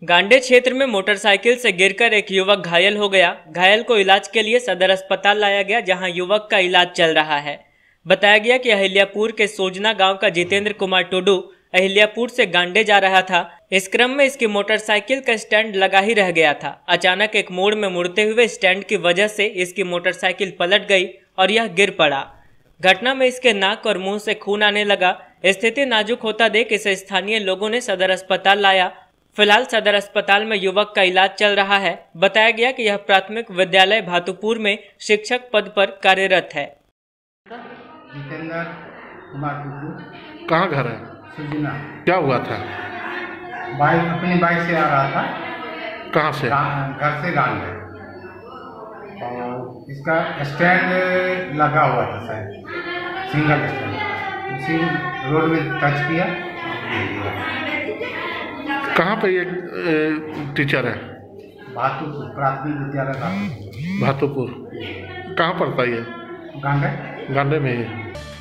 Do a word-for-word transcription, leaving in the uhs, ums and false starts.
गांडे क्षेत्र में मोटरसाइकिल से गिरकर एक युवक घायल हो गया। घायल को इलाज के लिए सदर अस्पताल लाया गया, जहां युवक का इलाज चल रहा है। बताया गया कि अहिल्यापुर के सोजना गांव का जितेंद्र कुमार टुडू अहिल्यापुर से गांडे जा रहा था। इस क्रम में इसकी मोटरसाइकिल का स्टैंड लगा ही रह गया था। अचानक एक मोड़ में मुड़ते हुए स्टैंड की वजह से इसकी मोटरसाइकिल पलट गई और यह गिर पड़ा। घटना में इसके नाक और मुंह से खून आने लगा। स्थिति नाजुक होता देख इसे स्थानीय लोगों ने सदर अस्पताल लाया। फिलहाल सदर अस्पताल में युवक का इलाज चल रहा है। बताया गया कि यह प्राथमिक विद्यालय भातुपुर में शिक्षक पद पर कार्यरत है। जितेंद्र कुमार टुडू। कहाँ घर है? सुजना। क्या हुआ था? बाइक अपनी बाइक से आ रहा था। कहाँ से? घर से गांडे। और इसका स्टैंड लगा हुआ था, शायद सिंगल स्टैंड, उसी रोड में टच किया। कहाँ पे ये टीचर है? भातुपुर प्राथमिक विद्यालय का। भातुपुर कहाँ पड़ता है ये? गांडे। गांडे में ही।